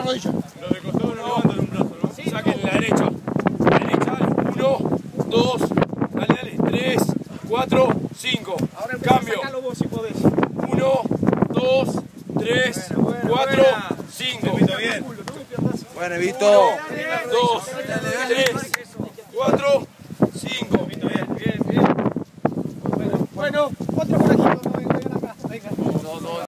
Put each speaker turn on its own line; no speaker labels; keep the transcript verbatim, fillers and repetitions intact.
rodilla.
Los de costado no levantan un brazo, ¿no? Sí, saquen la derecha. La derecha, dale. Uno, dos, dale, dale. Tres, cuatro, cinco.
Ahora
cambio.
Sacalo vos si podés.
Uno, dos, tres,
Buena, buena,
cuatro,
buena.
cinco.
Bueno, Evito.